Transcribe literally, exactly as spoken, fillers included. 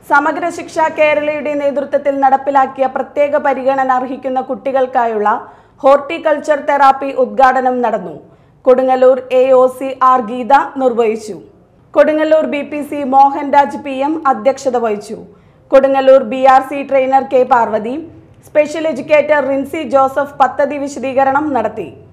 സമഗ്ര ശിക്ഷ കേരളയുടെ നേതൃത്വത്തിൽ നടപ്പിലാക്കിയ പ്രത്യേക പരിഗണന അർഹിക്കുന്ന കുട്ടികൾക്കായുള്ള ഹോർട്ടിക്കൾച്ചർ തെറാപ്പി ഉദ്ഘാടനം നടന്നു. Kodungallur A O C R Geetha നിർവഹിച്ചു. Kodungallur B P C Mohanraj P M അധ്യക്ഷത വഹിച്ചു. Kodungallur B R C trainer K Parvathi, special educator Rincy Joseph പദ്ധതി വിശദീകരണം നടത്തി.